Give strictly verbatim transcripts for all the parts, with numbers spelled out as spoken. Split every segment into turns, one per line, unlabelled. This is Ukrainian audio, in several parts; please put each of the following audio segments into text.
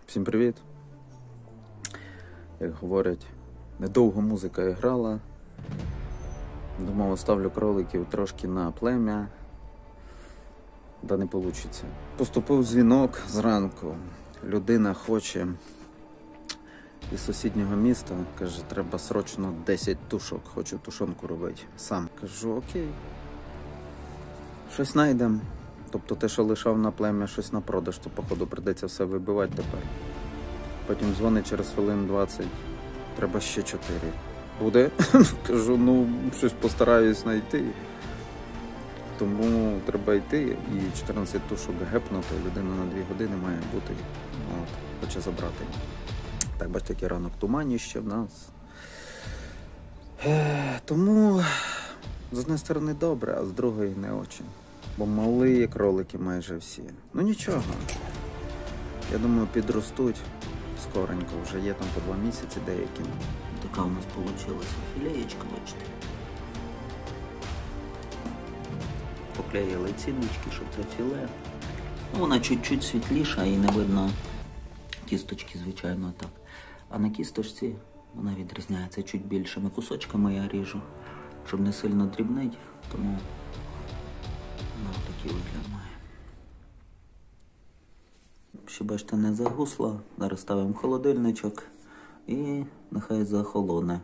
Всім привіт! Як говорять, недовго музика грала. Думав, оставлю кроликів трошки на плем'я. Да не вийде. Поступив дзвінок зранку. Людина хоче із сусіднього міста. Каже, треба срочно десять тушок. Хочу тушонку робити сам. Кажу, окей. Щось знайдемо. Тобто те, що лишав на плем'я, щось на продаж, то походу прийдеться все вибивати тепер. Потім дзвонить через хвилин двадцять. Треба ще чотири. Буде? Кажу, ну, щось постараюсь знайти. Тому треба йти і чотирнадцять тушок гепнути. Людина на дві години має бути. От, хоче забрати. Так, бачите, який ранок туманіще в нас. Е, тому, з однієї сторони добре, а з другої не дуже. Бо малі кролики майже всі. Ну нічого. Я думаю, підростуть скоренько. Вже є там по два місяці деякі.
Така у нас вийшла філеєчка, бачите. Поклеїли ціночки, що це філе. Ну, вона чуть-чуть світліша і не видно кісточки, звичайно, так. А на кісточці вона відрізняється чуть більшими кусочками я ріжу, щоб не сильно дрібнить, тому вона такий вигляд має. Ще, бачите, не загусла. Зараз ставимо в холодильничок і нехай захолоне.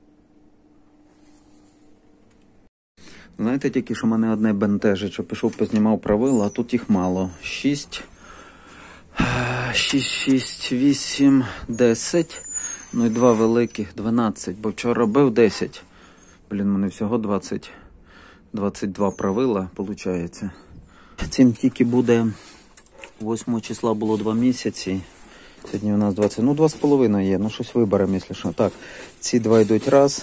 Знаєте, тільки що мене одне бентежить, що пішов, познімав правила, а тут їх мало. Шість, шість, шість, вісім, десять, ну і два великих, дванадцять, бо вчора робив десять. Блін, мене всього двадцять, двадцять два правила, виходить.
Цим тільки буде, восьмого числа було два місяці.
Сьогодні у нас двадцять, ну два з половиною є, ну щось виберемо, якщо що. Так, ці два йдуть раз,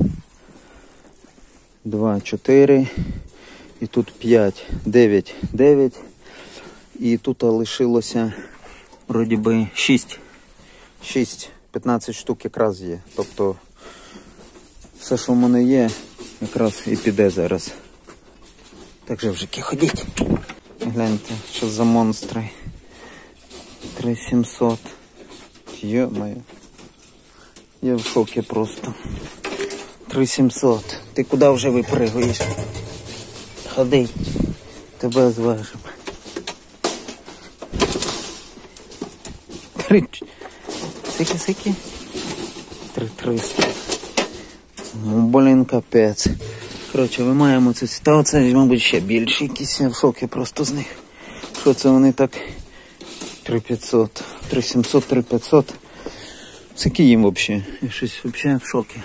два, чотири, і тут п'ять, дев'ять, дев'ять, і тут лишилося,
Вроді би, шість.
шість, п'ятнадцять штук якраз є, тобто все, що в мене є, якраз і піде зараз. Так же вже ходіть. Гляньте, що за монстри. три сімсот. Йо-моє. Я в шокі просто. три сімсот. Ти куди вже випригуєш? Ходи. Тебе зважимо. Три... Сики-сики. Три триста. Ну, блін, капець. Коротше, вимаємо цю ситуацію, мабуть, ще більше якісь, я в шокі просто з них. Що це вони так? три п'ятсот, три сімсот, три п'ятсот. Скільки їм взагалі? Я щось взагалі в шокі.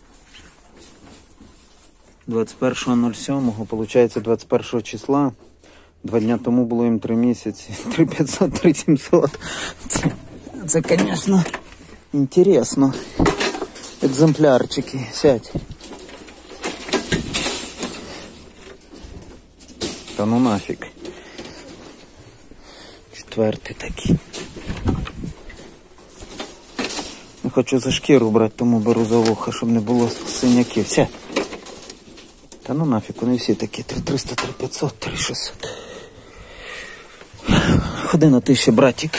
двадцять першого сьомого, виходить, двадцять першого числа. Два дня тому було їм три місяці. три п'ятсот, три сімсот. Це, це, звісно, інтересно. Екземплярчики. Сядь. Та ну нафіг. Четвертий такий. Не хочу за шкіру брати, тому беру за вуха, щоб не було синяків. Сядь. Та ну нафіг, вони всі такі. три триста, три п'ятсот, три шістсот. Ходи на ти ще, братик.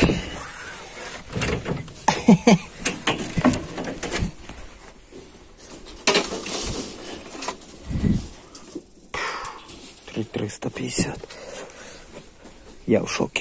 три триста п'ятдесят. Я в шокі.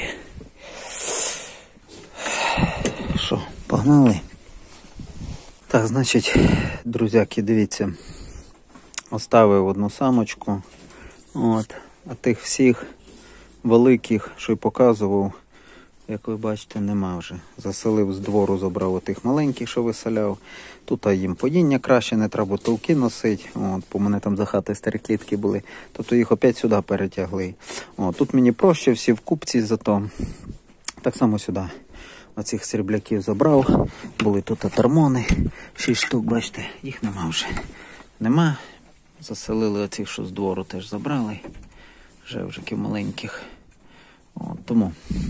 Що, погнали? Так, значить, друзяки, дивіться. Оставив одну самочку. От. А тих всіх великих, що й показував, як ви бачите, нема вже. Заселив з двору, забрав отих маленьких, що виселяв. Тут їм поїння краще, не треба толки носити. От, бо мене там за хати старі клітки були. Тобто їх опять сюди перетягли. От, тут мені проще, всі в купці зато. Так само сюди. Оцих срібляків забрав. Були тут термони. Шість штук, бачите, їх нема вже. Нема. Заселили оцих, що з двору теж забрали. Вже вже маленьких. От, тому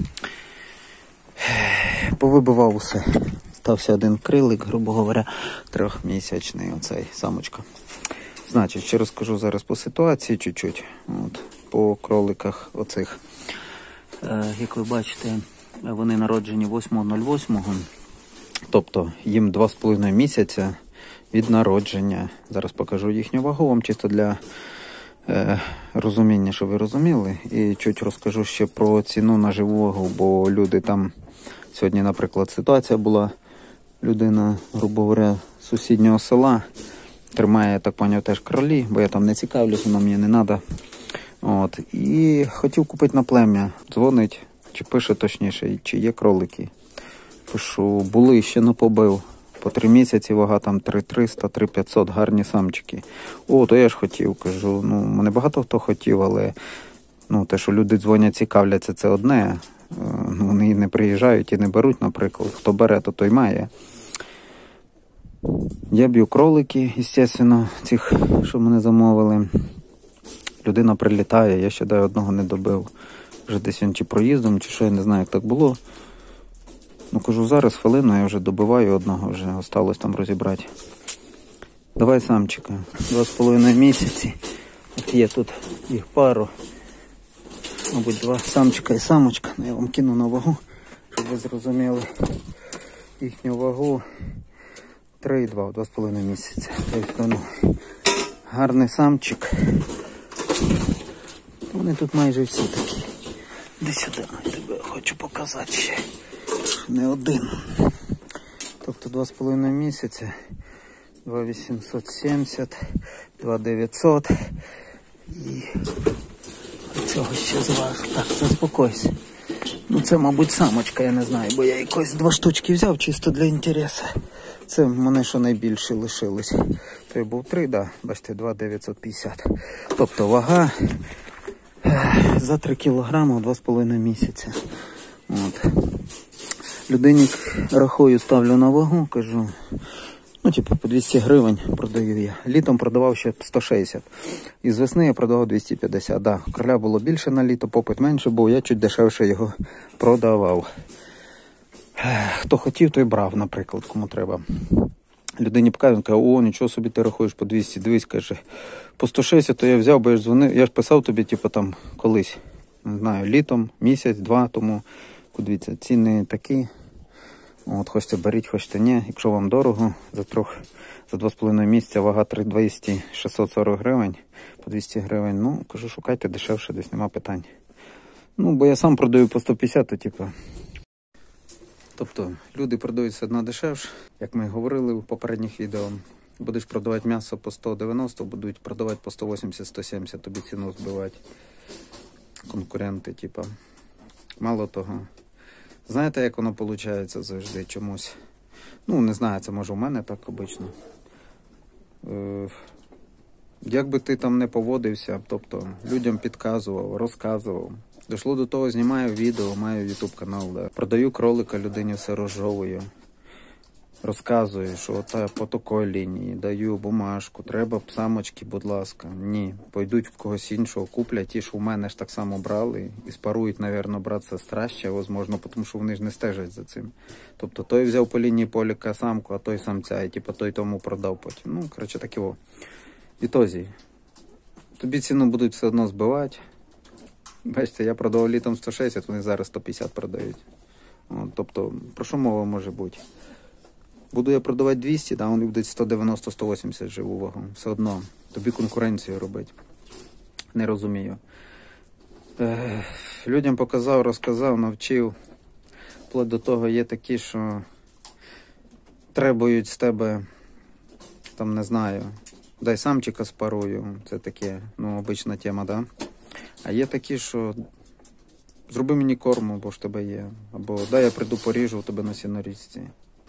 повибивав усе. Стався один крилик, грубо говоря, трьохмісячний оцей самочка. Значить, ще розкажу зараз по ситуації чуть-чуть. От, по кроликах оцих.
Е, як ви бачите,
Вони народжені восьмого восьмого, тобто їм два з половиною місяця від народження. Зараз покажу їхню вагу вам чисто для е, розуміння, щоб ви розуміли. І чуть розкажу ще про ціну на живу вагу, бо люди там, сьогодні, наприклад, ситуація була, людина, грубо говоря, з сусіднього села, тримає, я так поняв, теж кролі, бо я там не цікавлюсь, воно мені не треба. От. І хотів купити на плем'я. Дзвонить, чи пише точніше, чи є кролики. Пишу, були, ще не побив. По три місяці вага там три триста, три п'ятсот, гарні самчики. О, то я ж хотів, кажу. Ну, мене багато хто хотів, але ну, те, що люди дзвонять, цікавляться, це одне. Ну, вони не приїжджають і не беруть, наприклад. Хто бере, то той має. Я б'ю кролики, звісно, цих, що мене замовили. Людина прилітає, я ще дай одного не добив. Вже десь він чи проїздом, чи що, я не знаю, як так було. Ну, кажу, зараз хвилину, я вже добиваю одного, вже осталось там розібрати. Давай самчика. Два з половиною місяці. От є тут їх пару. Мабуть, два самчика і самочка. Ну, я вам кину на вагу, щоб ви зрозуміли їхню вагу. три і два, два з половиною місяця. Тобто, ну, гарний самчик. Вони тут майже всі такі. Де сюди, я тебе хочу показати ще. Не один. Тобто два з половиною місяця. два вісімсот сімдесят, два дев'ятсот. І цього ще зважу. Так, заспокойся. Ну це, мабуть, самочка, я не знаю, бо я якось два штучки взяв чисто для інтересу. Це в мене що найбільше лишилось. Той був три, да, бачите, два дев'ятсот п'ятдесят. Тобто вага за три кілограми два з половиною місяця. От. Людині рахую, ставлю на вагу, кажу, ну, типу, по двісті гривень продаю я. Літом продавав ще сто шістдесят. І з весни я продавав двісті п'ятдесят. Да, кроля було більше на літо, попит менше був, я чуть дешевше його продавав. Хто хотів, той брав, наприклад, кому треба. Людині показує, каже, о, нічого собі ти рахуєш по двісті, дивись, каже, по сто шістдесят то я взяв, бо я ж дзвонив, я ж писав тобі, типу, там, колись, не знаю, літом, місяць, два тому, дивіться, ціни такі, от, хочете беріть, хочете ні, якщо вам дорого, за трьох, за два з половиною місяця вага три двісті, шістсот сорок гривень, по двісті гривень, ну, кажу, шукайте дешевше, десь нема питань. Ну, бо я сам продаю по сто п'ятдесят, то, типу, тобто, люди продають все одно дешевше, як ми говорили в попередніх відео. Будеш продавати м'ясо по сто дев'яносто, будуть продавати по сто вісімдесят - сто сімдесят, тобі ціну збивати конкуренти, типа. Мало того. Знаєте, як воно виходить завжди чомусь? Ну, не знаю, це може у мене так обично. Е, як би ти там не поводився, тобто людям підказував, розказував. Дійшло до того, знімаю відео, маю ютуб канал, да. Продаю кролика, людині все розжовую. Розказую, що та по такій лінії, даю бумажку, треба самочки, будь ласка. Ні, пойдуть в когось іншого, куплять ті, що в мене ж так само брали, і спарують, мабуть, брат-сестра ще, можливо, тому що вони ж не стежать за цим. Тобто той взяв по лінії поліка самку, а той самця, і типу той тому продав потім. Ну, коротше, так його. Відтоді, тобі ціну будуть все одно збивати. Бачите, я продавав літом сто шістдесят, вони зараз сто п'ятдесят продають. От, тобто, про що мова може бути? Буду я продавати двісті, да, вони будуть сто дев'яносто - сто вісімдесят живу вагу. Все одно, тобі конкуренцію робити. Не розумію. Е, людям показав, розказав, навчив. Вплоть до того є такі, що требують з тебе, там, не знаю, дай самчика спарую. Це таке, ну, обична тема, да? А є такі, що зроби мені корму, бо ж тебе є. Або дай я прийду поріжу у тебе на сінорізці.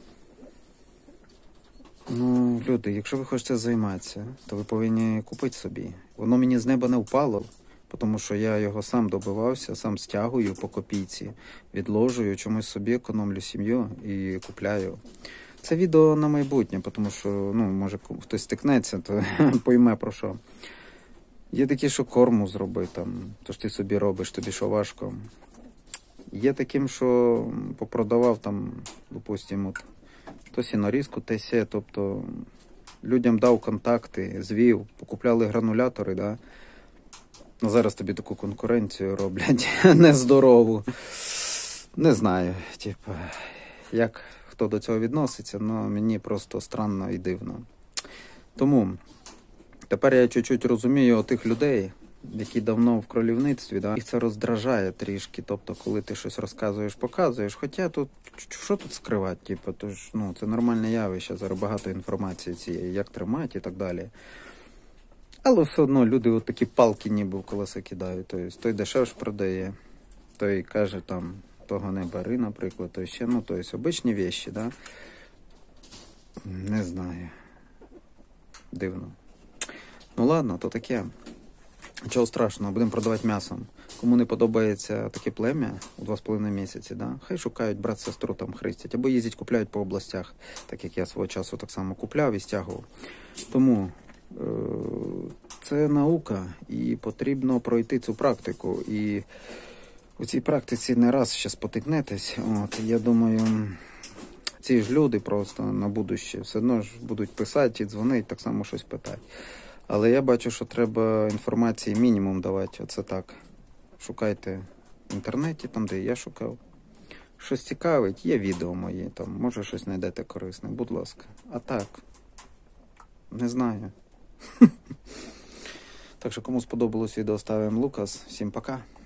Ну, люди, якщо ви хочете займатися, то ви повинні купити собі. Воно мені з неба не впало, тому що я його сам добивався, сам стягую по копійці, відложую, чомусь собі економлю сім'ю і купляю. Це відео на майбутнє, тому що, ну, може хтось стикнеться, то пойме про що. Є такі, що корму зроби, там, то ж ти собі робиш, тобі що важко. Є таким, що попродавав там, допустимо, от, то сінорізку, те сє, тобто людям дав контакти, звів, покупляли гранулятори, да. Ну, зараз тобі таку конкуренцію роблять, нездорову. Не знаю, типу, як хто до цього відноситься, але мені просто странно і дивно. Тому тепер я чуть-чуть розумію тих людей, які давно в кролівництві, да? Їх це роздражає трішки. Тобто, коли ти щось розказуєш, показуєш. Хоча тут, що тут скривати? Типу, тож, ну, це нормальне явище, зараз багато інформації цієї, як тримати і так далі. Але все одно люди от такі палки ніби в колеса кидають. Тобто, той дешевше продає, той каже там, того не бери, наприклад, то ще, ну, тобто, обичні вещі, да? Не знаю. Дивно. Ну ладно, то таке. Чого страшного, будемо продавати м'ясом. Кому не подобається таке плем'я у два з половиною місяці, да? Хай шукають брат-сестру там хрестять, або їздять купляють по областях, так як я свого часу так само купляв і стягував. Тому е- це наука, і потрібно пройти цю практику. І у цій практиці не раз ще спотикнетесь. От, я думаю, ці ж люди просто на будуще все одно ж будуть писати і дзвонити, так само щось питати. Але я бачу, що треба інформації мінімум давати. Оце так. Шукайте в інтернеті, там, де я шукав. Щось цікавить, є відео мої, там, може щось знайдете корисне, будь ласка. А так, не знаю. Так що, кому сподобалось відео, ставимо Лукас. Всім пока.